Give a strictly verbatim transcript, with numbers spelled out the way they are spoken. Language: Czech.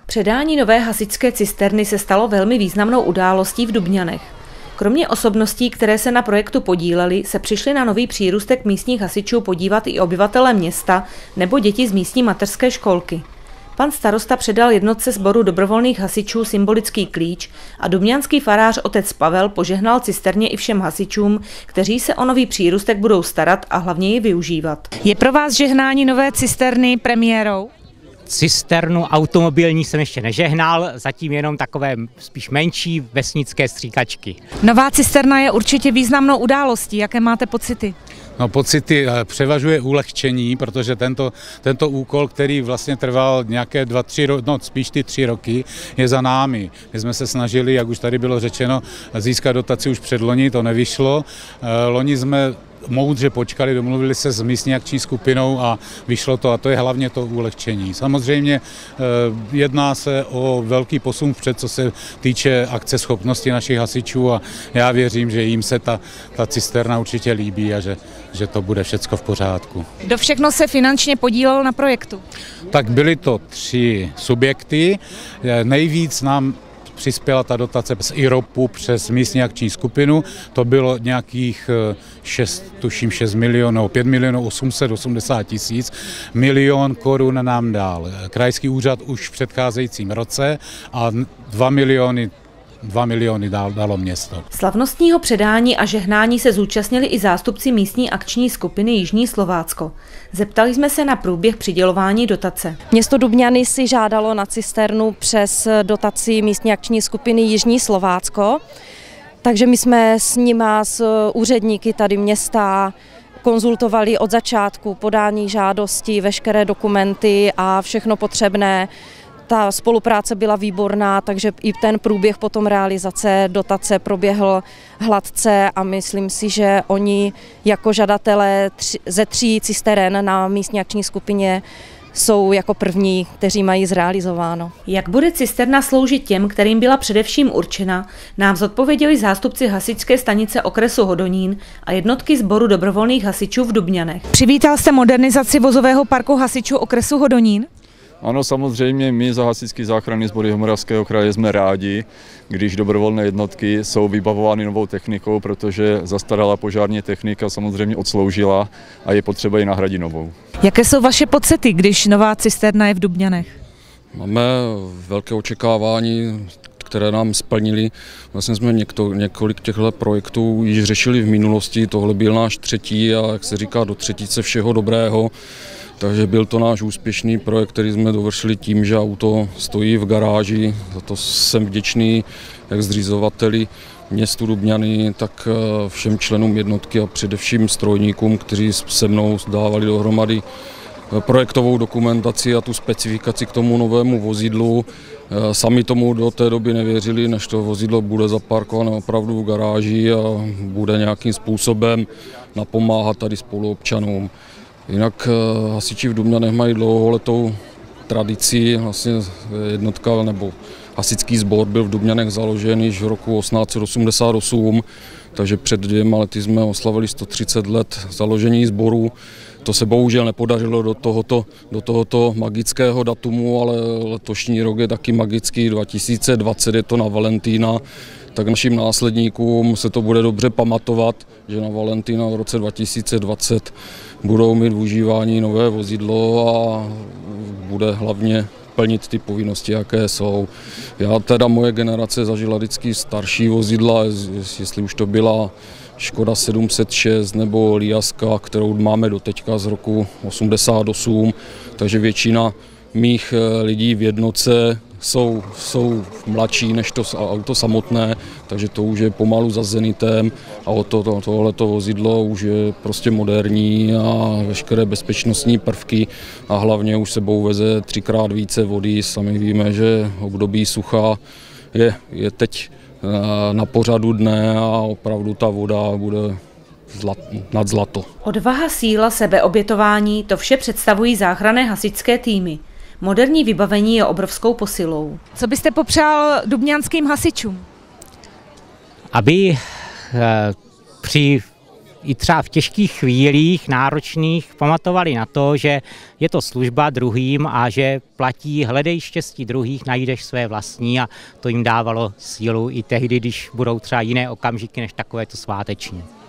Předání nové hasičské cisterny se stalo velmi významnou událostí v Dubňanech. Kromě osobností, které se na projektu podílely, se přišli na nový přírůstek místních hasičů podívat i obyvatelé města nebo děti z místní mateřské školky. Pan starosta předal jednotce sboru dobrovolných hasičů symbolický klíč a dubňanský farář otec Pavel požehnal cisterně i všem hasičům, kteří se o nový přírůstek budou starat a hlavně ji využívat. Je pro vás žehnání nové cisterny premiérou? Cisternu automobilní jsem ještě nežehnal, zatím jenom takové spíš menší vesnické stříkačky. Nová cisterna je určitě významnou událostí. Jaké máte pocity? No, pocity převažuje ulehčení, protože tento, tento úkol, který vlastně trval nějaké dva, tři, no spíš ty tři roky, je za námi. My jsme se snažili, jak už tady bylo řečeno, získat dotaci už předloni, to nevyšlo. Loni jsme moudře počkali, domluvili se s místní akční skupinou a vyšlo to, a to je hlavně to ulehčení. Samozřejmě jedná se o velký posun vpřed, co se týče akce schopnosti našich hasičů, a já věřím, že jim se ta, ta cisterna určitě líbí a že, že to bude všecko v pořádku. Kdo všechno se finančně podílel na projektu? Tak byly to tři subjekty. Nejvíc nám přispěla ta dotace z I R O P u přes místní akční skupinu, to bylo nějakých šest, tuším šest milionů, pět milionů osm set osmdesát tisíc, milion korun nám dal krajský úřad už v předcházejícím roce a dva miliony Dva miliony dalo město. Slavnostního předání a žehnání se zúčastnili i zástupci místní akční skupiny Jižní Slovácko. Zeptali jsme se na průběh přidělování dotace. Město Dubňany si žádalo na cisternu přes dotaci místní akční skupiny Jižní Slovácko, takže my jsme s nima, s úředníky tady města, konzultovali od začátku podání žádosti, veškeré dokumenty a všechno potřebné. Ta spolupráce byla výborná, takže i ten průběh potom realizace dotace proběhl hladce a myslím si, že oni jako žadatelé tři, ze tří cisteren na místní akční skupině jsou jako první, kteří mají zrealizováno. Jak bude cisterna sloužit těm, kterým byla především určena, nám zodpověděli zástupci hasičské stanice okresu Hodonín a jednotky sboru dobrovolných hasičů v Dubňanech. Přivítal jste modernizaci vozového parku hasičů okresu Hodonín? Ano, samozřejmě my za hasičský záchranný sbor Jihomoravského kraje jsme rádi, když dobrovolné jednotky jsou vybavovány novou technikou, protože zastaralá požární technika samozřejmě odsloužila a je potřeba ji nahradit novou. Jaké jsou vaše pocity, když nová cisterna je v Dubňanech? Máme velké očekávání, které nám splnili. Vlastně jsme někdo, několik těchto projektů již řešili v minulosti, tohle byl náš třetí a jak se říká, do třetice všeho dobrého. Takže byl to náš úspěšný projekt, který jsme dovršili tím, že auto stojí v garáži. Za to jsem vděčný jak zřizovateli městu Dubňany, tak všem členům jednotky a především strojníkům, kteří se mnou dávali dohromady projektovou dokumentaci a tu specifikaci k tomu novému vozidlu. Sami tomu do té doby nevěřili, než to vozidlo bude zaparkované opravdu v garáži a bude nějakým způsobem napomáhat tady spoluobčanům. Jinak hasiči v Dubňanech mají dlouholetou tradici, vlastně jednotka nebo hasičský sbor byl v Dubňanech založen již v roku osmnáct set osmdesát osm, takže před dvěma lety jsme oslavili sto třicet let založení sboru. To se bohužel nepodařilo do tohoto, do tohoto magického datumu, ale letošní rok je taky magický, dva tisíce dvacet je to na Valentína, tak našim následníkům se to bude dobře pamatovat, že na Valentína v roce dva tisíce dvacet budou mít v užívání nové vozidlo a bude hlavně plnit ty povinnosti, jaké jsou. Já teda, moje generace zažila vždycky starší vozidla, jestli už to byla Škoda sedm set šest nebo Liaska, kterou máme doteďka z roku osmdesát osm, takže většina mých lidí v jednotce jsou, jsou mladší než to auto samotné, takže to už je pomalu za zenitem a o to, to, tohleto vozidlo už je prostě moderní a veškeré bezpečnostní prvky a hlavně už sebou veze třikrát více vody. Sami víme, že období sucha je, je teď na pořadu dne a opravdu ta voda bude zlat, nad zlato. Odvaha, síla, sebeobětování, to vše představují záchranné hasičské týmy. Moderní vybavení je obrovskou posilou. Co byste popřál dubňanským hasičům? Aby eh, při i třeba v těžkých chvílích, náročných, pamatovali na to, že je to služba druhým a že platí hledej štěstí druhých, najdeš své vlastní a to jim dávalo sílu i tehdy, když budou třeba jiné okamžiky než takovéto sváteční.